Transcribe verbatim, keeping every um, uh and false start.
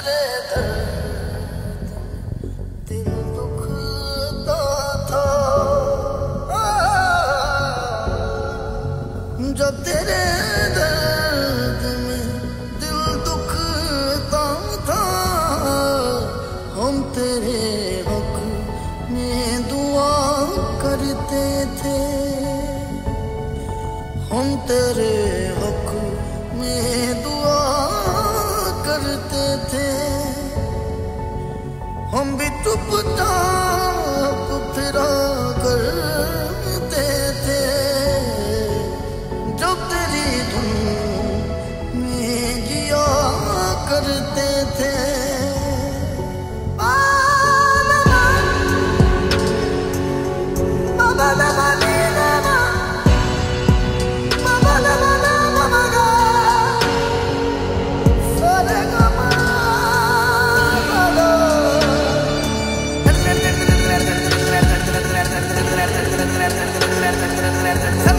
तेरे दर्द दिल दुखता था, जब तेरे दर्द में दिल दुखता था, हम तेरे हक में दुआ करते थे, हम तेरे हक में दुआ करते थे। हम भी चुपचाप फिरा करते थे, जब तेरी धुन में जिया करते थे। Let's